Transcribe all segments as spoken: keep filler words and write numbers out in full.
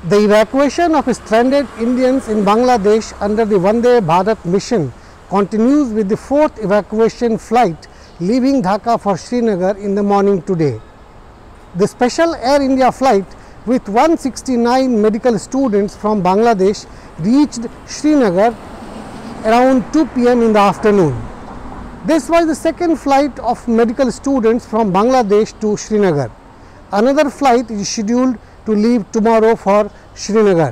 The evacuation of stranded Indians in Bangladesh under the Vande Bharat mission continues with the fourth evacuation flight leaving Dhaka for Srinagar in the morning today. The special Air India flight with one hundred sixty-nine medical students from Bangladesh reached Srinagar around two p m in the afternoon. This was the second flight of medical students from Bangladesh to Srinagar. Another flight is scheduled to leave tomorrow for Srinagar.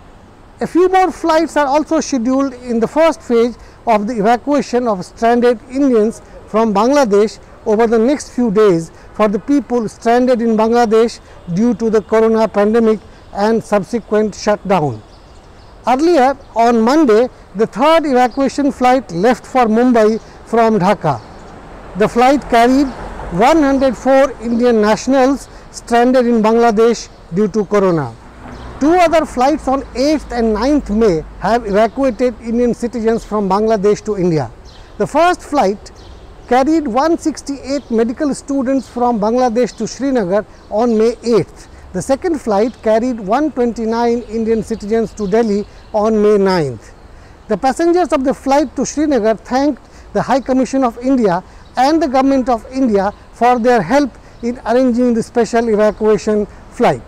A few more flights are also scheduled in the first phase of the evacuation of stranded Indians from Bangladesh over the next few days for the people stranded in Bangladesh due to the corona pandemic and subsequent shutdown. Earlier on Monday, the third evacuation flight left for Mumbai from Dhaka. The flight carried one hundred four Indian nationals stranded in Bangladesh due to corona. Two other flights on eighth and ninth May have evacuated Indian citizens from Bangladesh to India. The first flight carried one hundred sixty-eight medical students from Bangladesh to Srinagar on May eighth. The second flight carried one hundred twenty-nine Indian citizens to Delhi on May ninth. The passengers of the flight to Srinagar thanked the High Commission of India and the Government of India for their help in arranging the special evacuation flight.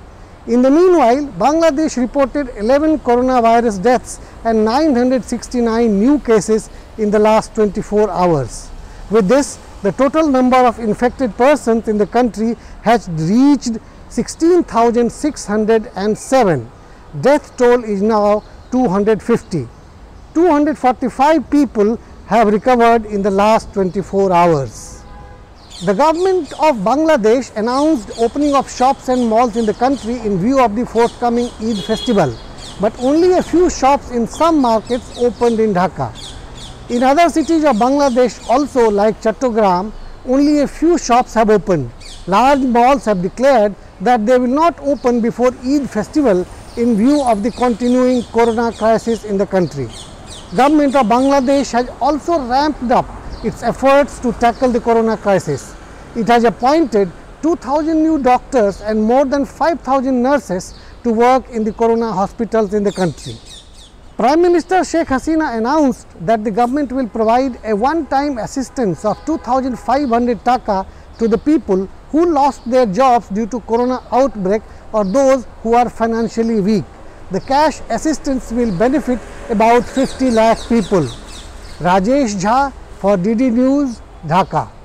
In the meanwhile, Bangladesh reported eleven coronavirus deaths and nine hundred sixty-nine new cases in the last twenty-four hours. With this, the total number of infected persons in the country has reached sixteen thousand six hundred seven. Death toll is now two hundred fifty. two hundred forty-five people have recovered in the last twenty-four hours. The government of Bangladesh announced opening of shops and malls in the country in view of the forthcoming Eid festival, but only a few shops in some markets opened in Dhaka. In other cities of Bangladesh also, like Chattogram, only a few shops have opened. Large malls have declared that they will not open before Eid festival in view of the continuing corona crisis in the country. Government of Bangladesh has also ramped up its efforts to tackle the corona crisis. It has appointed two thousand new doctors and more than five thousand nurses to work in the corona hospitals in the country. Prime Minister Sheikh Hasina announced that the government will provide a one-time assistance of two thousand five hundred taka to the people who lost their jobs due to corona outbreak or those who are financially weak. The cash assistance will benefit about fifty lakh people. Rajesh Jha for D D News, Dhaka.